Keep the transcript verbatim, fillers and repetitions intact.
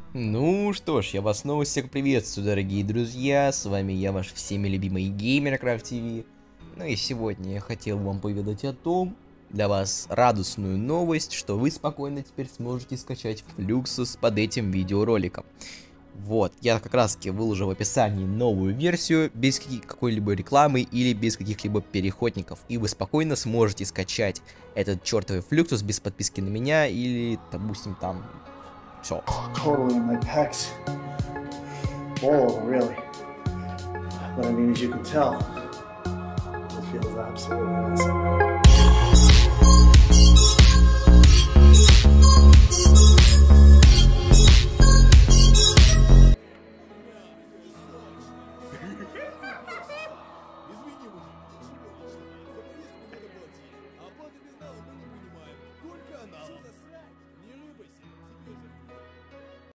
Ну что ж, я вас снова всех приветствую, дорогие друзья, с вами я, ваш всеми любимый Геймеркрафт ТВ. Ну и сегодня я хотел вам поведать о том, для вас радостную новость, что вы спокойно теперь сможете скачать Флюксус под этим видеороликом. Вот, я как раз таки выложил в описании новую версию, без какой-либо рекламы или без каких-либо переходников. И вы спокойно сможете скачать этот чертовый Флюксус без подписки на меня или, допустим, там... Все. Totally in my pecs. All really. But I mean, as you can tell, it feels absolutely awesome.